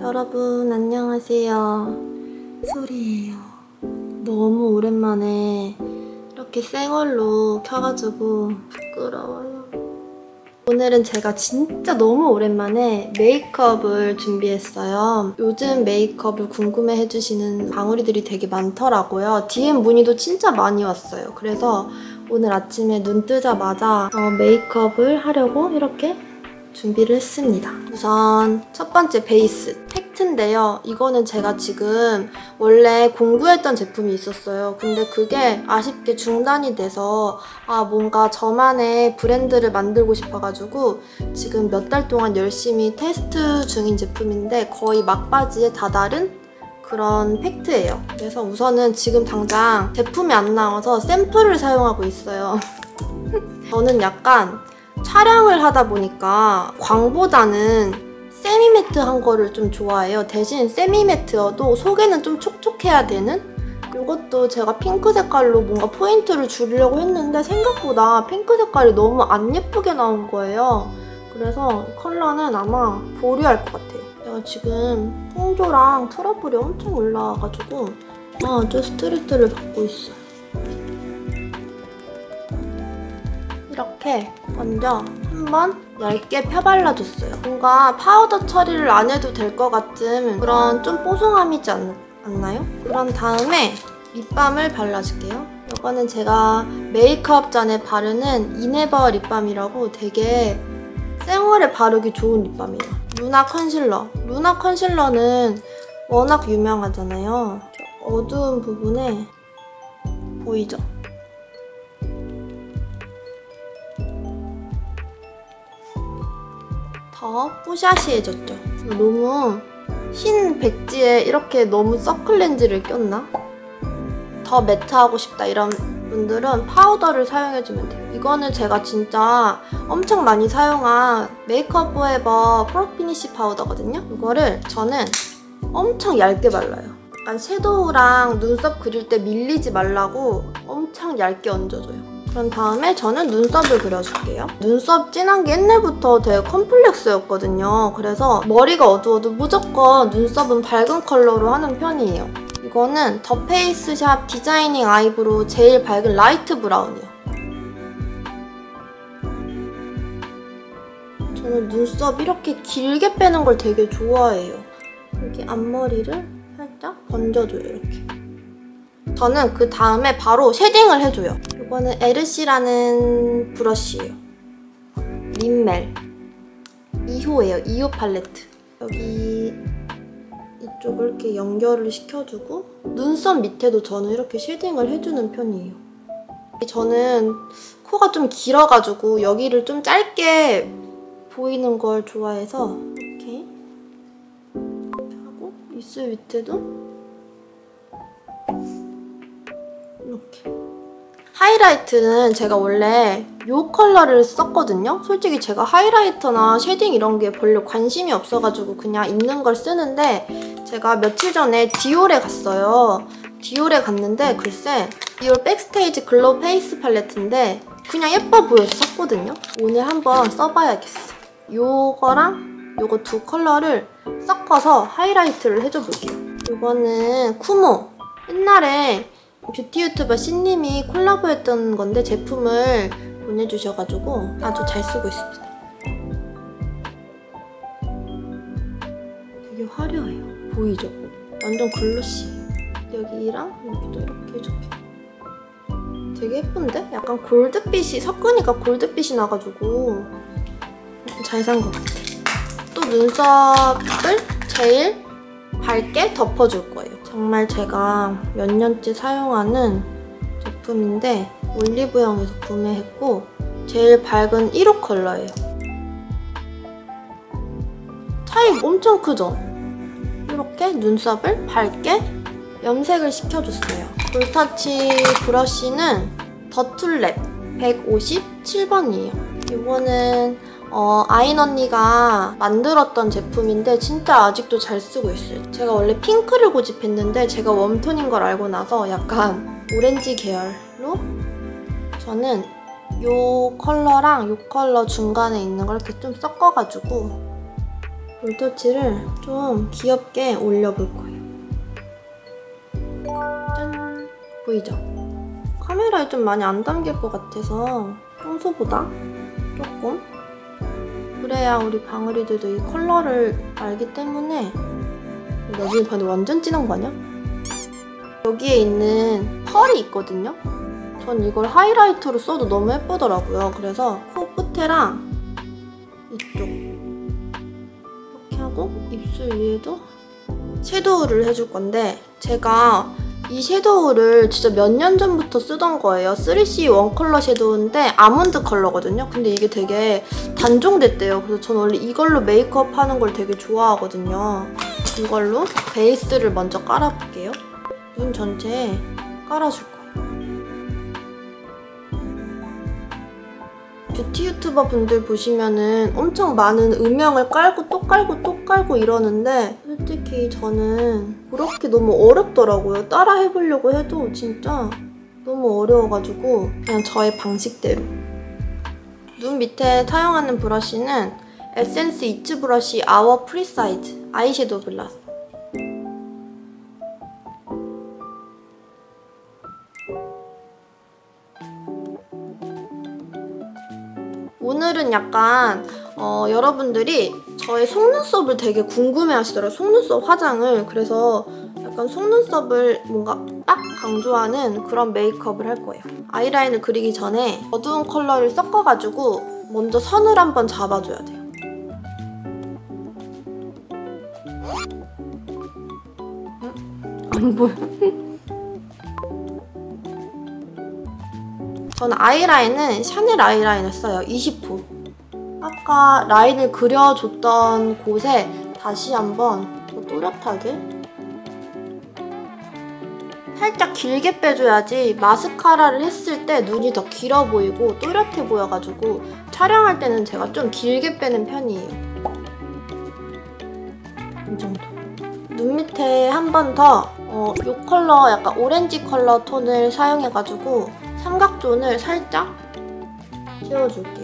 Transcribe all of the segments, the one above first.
여러분 안녕하세요. 소리예요. 너무 오랜만에 이렇게 생얼로 켜가지고 부끄러워요. 오늘은 제가 진짜 너무 오랜만에 메이크업을 준비했어요. 요즘 메이크업을 궁금해해주시는 방울이들이 되게 많더라고요. DM 문의도 진짜 많이 왔어요. 그래서 오늘 아침에 눈 뜨자마자 메이크업을 하려고 이렇게 준비를 했습니다. 우선 첫 번째 베이스 팩트인데요. 이거는 제가 지금 원래 공부했던 제품이 있었어요. 근데 그게 아쉽게 중단이 돼서 뭔가 저만의 브랜드를 만들고 싶어가지고 지금 몇 달 동안 열심히 테스트 중인 제품인데 거의 막바지에 다다른 그런 팩트예요. 그래서 우선은 지금 당장 제품이 안 나와서 샘플을 사용하고 있어요. 저는 약간 촬영을 하다 보니까 광보다는 세미매트한 거를 좀 좋아해요. 대신 세미매트여도 속에는 좀 촉촉해야 되는? 이것도 제가 핑크 색깔로 뭔가 포인트를 주려고 했는데 생각보다 핑크 색깔이 너무 안 예쁘게 나온 거예요. 그래서 컬러는 아마 보류할 것 같아요. 제가 지금 홍조랑 트러블이 엄청 올라와가지고 아주 스트레스를 받고 있어요. 이렇게 먼저 한번 얇게 펴발라줬어요. 뭔가 파우더 처리를 안 해도 될 것 같은 그런 좀 뽀송함이지 않나요? 그런 다음에 립밤을 발라줄게요. 이거는 제가 메이크업 전에 바르는 이네버 립밤이라고 되게 생얼에 바르기 좋은 립밤이에요. 루나 컨실러. 루나 컨실러는 워낙 유명하잖아요. 어두운 부분에 보이죠? 더 뽀샤시해졌죠? 너무 흰 백지에 이렇게 너무 서클 렌즈를 꼈나? 더 매트하고 싶다 이런 분들은 파우더를 사용해주면 돼요. 이거는 제가 진짜 엄청 많이 사용한 메이크업 포에버 프로 피니쉬 파우더거든요? 이거를 저는 엄청 얇게 발라요. 약간 섀도우랑 눈썹 그릴 때 밀리지 말라고 엄청 얇게 얹어줘요. 그런 다음에 저는 눈썹을 그려줄게요. 눈썹 진한 게 옛날부터 되게 컴플렉스였거든요. 그래서 머리가 어두워도 무조건 눈썹은 밝은 컬러로 하는 편이에요. 이거는 더 페이스샵 디자이닝 아이브로우 제일 밝은 라이트 브라운이에요. 저는 눈썹 이렇게 길게 빼는 걸 되게 좋아해요. 여기 앞머리를 살짝 번져줘요, 이렇게. 저는 그 다음에 바로 쉐딩을 해줘요. 이거는 에르시라는 브러쉬예요. 린멜 2호예요. 2호 팔레트. 여기 이쪽을 이렇게 연결을 시켜주고 눈썹 밑에도 저는 이렇게 쉐딩을 해주는 편이에요. 저는 코가 좀 길어가지고 여기를 좀 짧게 보이는 걸 좋아해서 이렇게 하고 입술 밑에도 이렇게. 하이라이트는 제가 원래 이 컬러를 썼거든요? 솔직히 제가 하이라이터나 쉐딩 이런 게 별로 관심이 없어가지고 그냥 있는 걸 쓰는데 제가 며칠 전에 디올에 갔어요. 디올에 갔는데 글쎄 디올 백스테이지 글로우 페이스 팔레트인데 그냥 예뻐 보여서 샀거든요? 오늘 한번 써봐야겠어. 요거랑 요거 두 컬러를 섞어서 하이라이트를 해줘 볼게요. 이거는 쿠모. 옛날에 뷰티 유튜버 신님이 콜라보했던 건데 제품을 보내주셔가지고 아주 잘 쓰고 있습니다. 되게 화려해요. 보이죠? 완전 글로시해요. 여기랑 여기도 이렇게 해줄게요. 되게 예쁜데? 약간 골드빛이 섞으니까 골드빛이 나가지고 잘 산 것 같아. 또 눈썹을 제일 밝게 덮어줄 거예요. 정말 제가 몇 년째 사용하는 제품인데 올리브영에서 구매했고 제일 밝은 1호 컬러예요. 차이 엄청 크죠? 이렇게 눈썹을 밝게 염색을 시켜줬어요. 볼터치 브러쉬는 더툴랩 157번이에요. 이거는 아인 언니가 만들었던 제품인데 진짜 아직도 잘 쓰고 있어요. 제가 원래 핑크를 고집했는데 제가 웜톤인 걸 알고 나서 약간 오렌지 계열로 저는 이 컬러랑 이 컬러 중간에 있는 걸 이렇게 좀 섞어가지고 볼터치를 좀 귀엽게 올려볼 거예요. 짠! 보이죠? 카메라에 좀 많이 안 담길 것 같아서 평소보다 조금, 그래야 우리 방울이들도 이 컬러를 알기 때문에. 나중에 봤는데 완전 진한 거 아니야? 여기에 있는 펄이 있거든요? 전 이걸 하이라이터로 써도 너무 예쁘더라고요. 그래서 코 끝에랑 이쪽 이렇게 하고 입술 위에도 섀도우를 해줄 건데, 제가 이 섀도우를 진짜 몇 년 전부터 쓰던 거예요. 3CE 원 컬러 섀도우인데 아몬드 컬러거든요. 근데 이게 되게 단종됐대요. 그래서 저는 원래 이걸로 메이크업 하는 걸 되게 좋아하거든요. 이걸로 베이스를 먼저 깔아볼게요. 눈 전체에 깔아줄 거예요. 뷰티 유튜버 분들 보시면은 엄청 많은 음영을 깔고 또 깔고 또 깔고 이러는데, 솔직히 저는 그렇게 너무 어렵더라고요. 따라 해보려고 해도 진짜 너무 어려워가지고 그냥 저의 방식대로. 눈 밑에 사용하는 브러쉬는 에센스 이츠 브러쉬 아워 프리사이즈 아이섀도우 블러셔. 오늘은 약간 여러분들이 저의 속눈썹을 되게 궁금해 하시더라고요. 속눈썹 화장을. 그래서 약간 속눈썹을 뭔가 딱 강조하는 그런 메이크업을 할 거예요. 아이라인을 그리기 전에 어두운 컬러를 섞어가지고 먼저 선을 한번 잡아줘야 돼요. 안 보여. 저는 아이라인은 샤넬 아이라인을 써요. 20호. 아까 라인을 그려줬던 곳에 다시 한번 더 또렷하게 살짝 길게 빼줘야지 마스카라를 했을 때 눈이 더 길어 보이고 또렷해 보여가지고 촬영할 때는 제가 좀 길게 빼는 편이에요. 이 정도. 눈 밑에 한 번 더 이 컬러 약간 오렌지 컬러 톤을 사용해가지고 삼각존을 살짝 채워줄게요.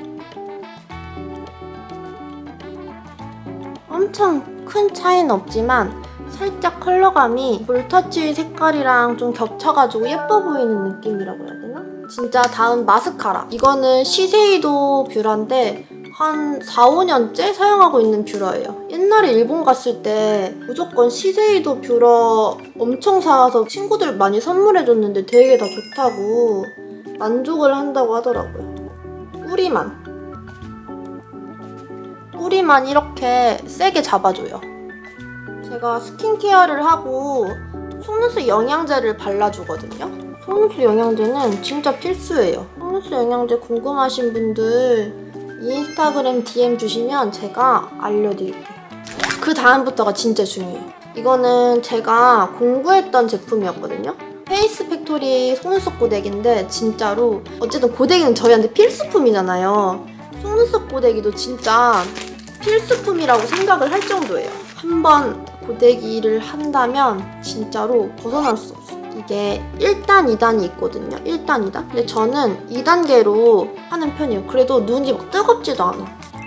엄청 큰 차이는 없지만 살짝 컬러감이 볼터치 색깔이랑 좀 겹쳐가지고 예뻐 보이는 느낌이라고 해야 되나? 진짜 다음 마스카라. 이거는 시세이도 뷰러인데 한 4, 5년째 사용하고 있는 뷰러예요. 옛날에 일본 갔을 때 무조건 시세이도 뷰러 엄청 사와서 친구들 많이 선물해줬는데 되게 다 좋다고 만족을 한다고 하더라고요. 뿌리만 이렇게 세게 잡아줘요. 제가 스킨케어를 하고 속눈썹 영양제를 발라주거든요. 속눈썹 영양제는 진짜 필수예요. 속눈썹 영양제 궁금하신 분들 인스타그램 DM 주시면 제가 알려드릴게요. 그 다음부터가 진짜 중요해요. 이거는 제가 공부했던 제품이었거든요. 페이스 팩토리 속눈썹 고데기인데 진짜로 어쨌든 고데기는 저희한테 필수품이잖아요. 속눈썹 고데기도 진짜 필수품이라고 생각을 할 정도예요. 한번 고데기를 한다면 진짜로 벗어날 수 없어요. 이게 1단, 2단이 있거든요. 1단, 2단? 근데 저는 2단계로 하는 편이에요. 그래도 눈이 막 뜨겁지도 않아.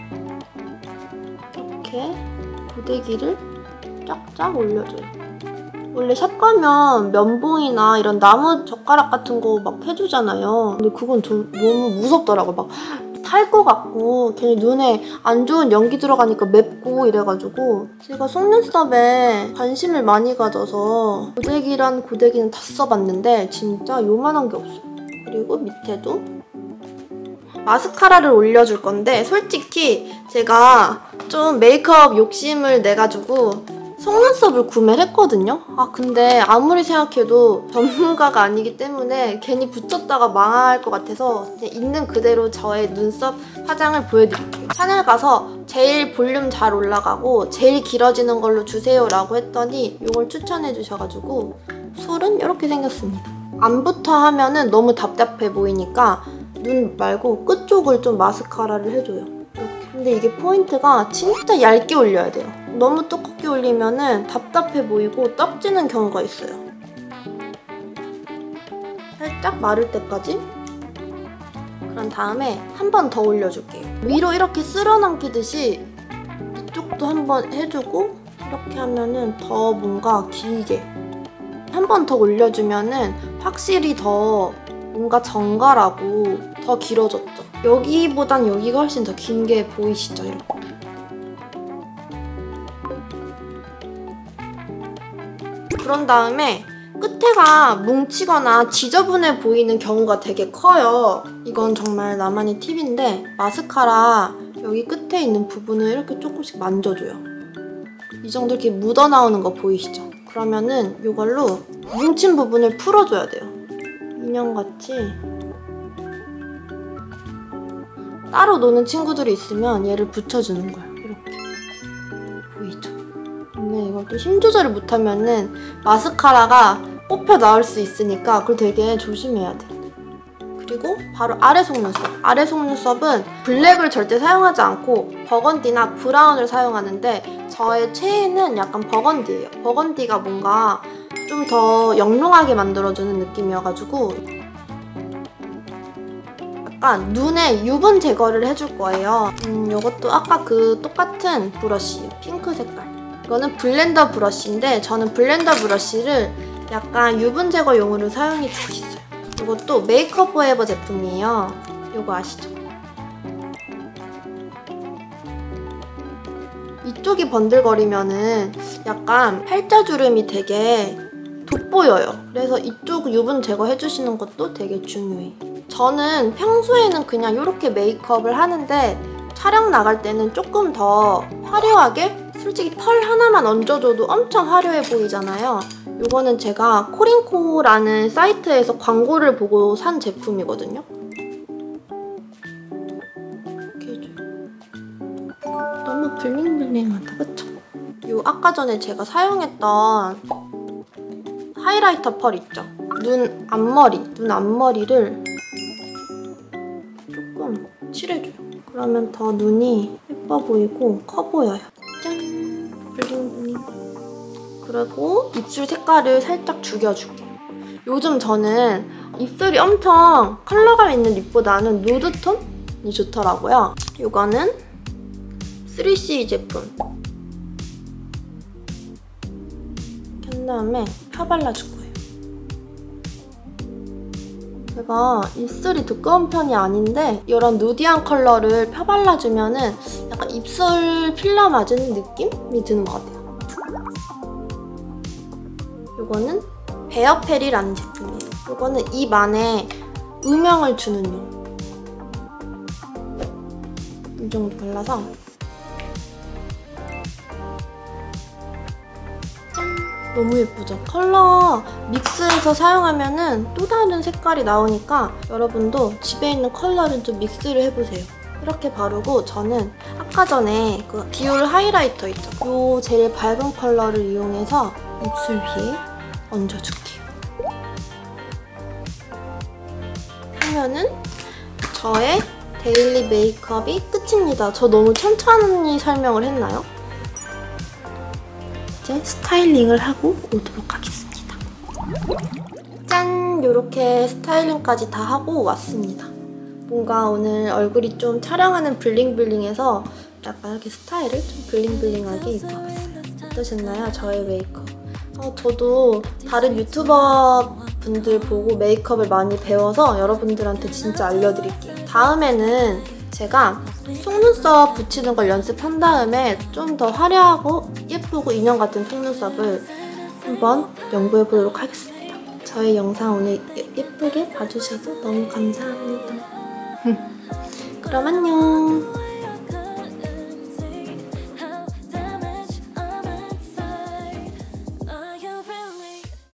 이렇게 고데기를 쫙쫙 올려줘요. 원래 샵 가면 면봉이나 이런 나무 젓가락 같은 거 막 해주잖아요. 근데 그건 좀 너무 무섭더라고요. 막 탈 것 같고 괜히 눈에 안 좋은 연기 들어가니까 맵고 이래가지고 제가 속눈썹에 관심을 많이 가져서 고데기란 고데기는 다 써봤는데 진짜 요만한 게 없어요. 그리고 밑에도 마스카라를 올려줄 건데 솔직히 제가 좀 메이크업 욕심을 내가지고 속눈썹을 구매를 했거든요? 근데 아무리 생각해도 전문가가 아니기 때문에 괜히 붙였다가 망할 것 같아서 그냥 있는 그대로 저의 눈썹 화장을 보여드릴게요. 샤넬 가서 제일 볼륨 잘 올라가고 제일 길어지는 걸로 주세요 라고 했더니 이걸 추천해 주셔가지고 솔은 이렇게 생겼습니다. 안부터 하면은 너무 답답해 보이니까 눈 말고 끝쪽을 좀 마스카라를 해줘요. 이렇게. 근데 이게 포인트가 진짜 얇게 올려야 돼요. 너무 두껍게 올리면은 답답해 보이고 떡지는 경우가 있어요. 살짝 마를 때까지. 그런 다음에 한 번 더 올려줄게요. 위로 이렇게 쓸어넘기듯이 이쪽도 한번 해주고 이렇게 하면은 더 뭔가 길게 한 번 더 올려주면은 확실히 더 뭔가 정갈하고 더 길어졌죠. 여기보단 여기가 훨씬 더 긴 게 보이시죠? 이렇게. 그런 다음에 끝에가 뭉치거나 지저분해 보이는 경우가 되게 커요. 이건 정말 나만의 팁인데 마스카라 여기 끝에 있는 부분을 이렇게 조금씩 만져줘요. 이 정도 이렇게 묻어나오는 거 보이시죠? 그러면은 이걸로 뭉친 부분을 풀어줘야 돼요. 인형같이 따로 노는 친구들이 있으면 얘를 붙여주는 거예요. 이렇게. 보이죠? 근데 이걸 또 힘 조절을 못하면은 마스카라가 뽑혀 나올 수 있으니까 그걸 되게 조심해야 돼. 그리고 바로 아래 속눈썹. 아래 속눈썹은 블랙을 절대 사용하지 않고 버건디나 브라운을 사용하는데 저의 최애는 약간 버건디예요. 버건디가 뭔가 좀 더 영롱하게 만들어주는 느낌이어가지고 약간 눈에 유분 제거를 해줄 거예요. 이것도 아까 그 똑같은 브러쉬예요. 핑크 색깔. 이거는 블렌더 브러쉬인데 저는 블렌더 브러쉬를 약간 유분 제거용으로 사용해주고 있어요. 이것도 메이크업 포에버 제품이에요. 이거 아시죠? 이쪽이 번들거리면은 약간 팔자주름이 되게 돋보여요. 그래서 이쪽 유분 제거해주시는 것도 되게 중요해요. 저는 평소에는 그냥 이렇게 메이크업을 하는데 촬영 나갈 때는 조금 더 화려하게 솔직히 펄 하나만 얹어줘도 엄청 화려해 보이잖아요. 이거는 제가 코링코라는 사이트에서 광고를 보고 산 제품이거든요. 이렇게 해줘요. 너무 블링블링하다, 그쵸? 요 아까 전에 제가 사용했던 하이라이터 펄 있죠? 눈 앞머리를 조금 칠해줘요. 그러면 더 눈이 예뻐 보이고 커 보여요. 짠! 블링블링. 그리고 입술 색깔을 살짝 죽여줄게요. 요즘 저는 입술이 엄청 컬러감 있는 립보다는 누드톤이 좋더라고요. 이거는 3CE 제품. 이렇게 한 다음에 펴 발라줄 거예요. 제가 입술이 두꺼운 편이 아닌데 이런 누디한 컬러를 펴 발라주면은 약간 입술 필러 맞은 느낌이 드는 것 같아요. 이거는 베어페리라는 제품이에요. 이거는 입 안에 음영을 주는 용. 이 정도 발라서 짠! 너무 예쁘죠? 컬러 믹스해서 사용하면은 또 다른 색깔이 나오니까 여러분도 집에 있는 컬러를 좀 믹스를 해보세요. 이렇게 바르고 저는 아까 전에 그 디올 하이라이터 있죠? 이 제일 밝은 컬러를 이용해서 입술 위에 얹어줄게요. 하면은 저의 데일리 메이크업이 끝입니다. 저 너무 천천히 설명을 했나요? 이제 스타일링을 하고 오도록 하겠습니다. 짠! 이렇게 스타일링까지 다 하고 왔습니다. 뭔가 오늘 얼굴이 좀 촬영하는 블링블링해서 약간 이렇게 스타일을 좀 블링블링하게 입어봤어요. 어떠셨나요? 저의 메이크업. 저도 다른 유튜버 분들 보고 메이크업을 많이 배워서 여러분들한테 진짜 알려드릴게요. 다음에는 제가 속눈썹 붙이는 걸 연습한 다음에 좀 더 화려하고 예쁘고 인형 같은 속눈썹을 한번 연구해보도록 하겠습니다. 저의 영상 오늘 예쁘게 봐주셔서 너무 감사합니다. 그럼 안녕!